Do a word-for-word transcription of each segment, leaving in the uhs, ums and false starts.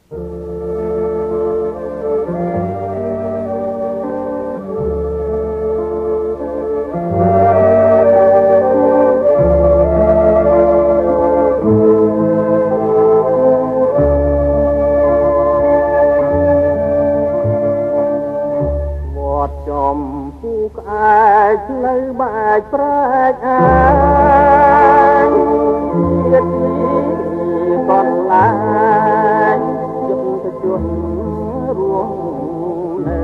នៅបាច់ប្រែកអាយជាទីកន្លែងយុទ្ធជនរួមនៅ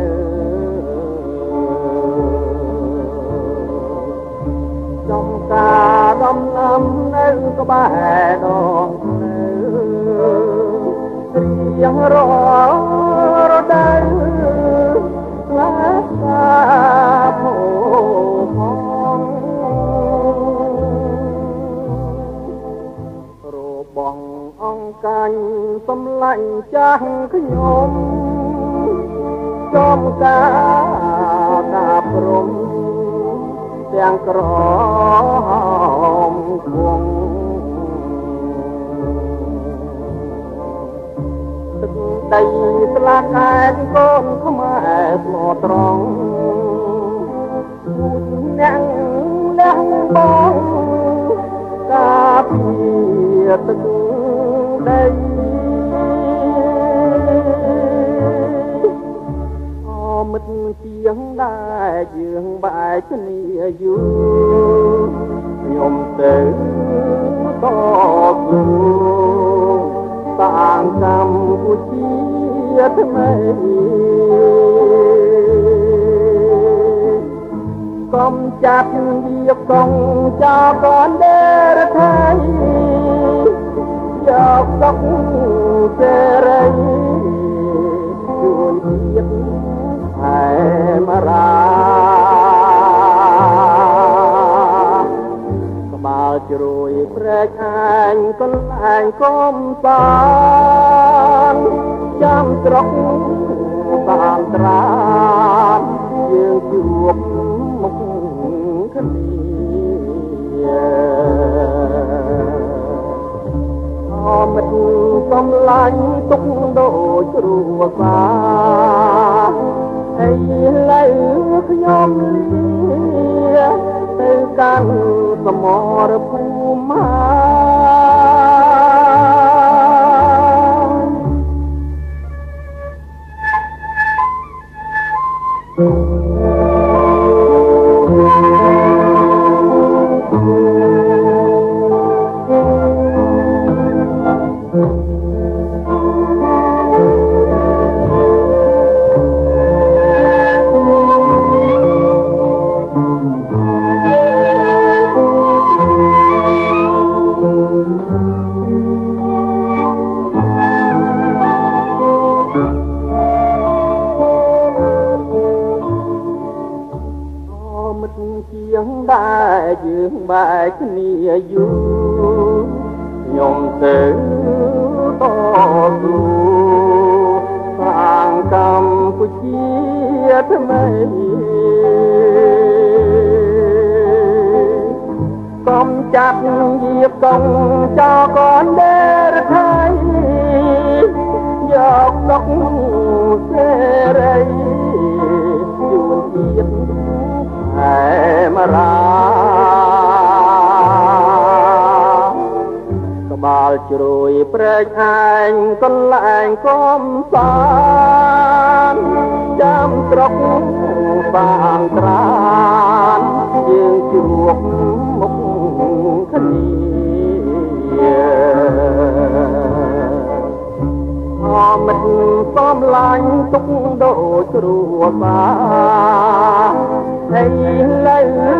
ចំការដំណាំនៅក្បែរដងនៅរៀងរាល់រដូវស្លាប់សាភោបងអង្គកាញ់សំឡាញ់ចាស់ខ្ញុំចំការដាប់រំទាំងក្រមគង់ទឹកដីស្លាកខែកកូនខ្មែរស្លត្រង់អ្នកលះបងការពីទឹកដីអមិត្តជាងដែរយើងបែកគ្នាយូរខ្ញុំទៅតស៊ូសាងកម្ពុជាថ្មីកុំចាត់វាកងចោលកនដេរថៃយកសុខសេរីជួនជាតិហើយមរាក្បាលជ្រួយព្រែកអាញកន្លែងកុំបានចាំស្រុកតាមត្រាមយើងជួបមុខគ្នាអមិត្តសំឡាញ់ទុកដូចគ្រួសារហើយលើខ្ញុំលាទៅកាន់សមរភូមិជាងដែរយើងបែកគ្នាយូរខ្ញុំទៅតស៊ូសាងកម្ពុជាថ្មីកុំចាត់វាកងចោលកនដេរថៃយកសុខសេរីជួនជាតិហើយមរាក្បាលជ្រួយព្រែកអាញកន្លែងកុំបានចាំស្រុកបានត្រានយើងជួបមុខគ្នាអមិត្តសំឡាញ់ទុកដូចគ្រួសារហើយលើ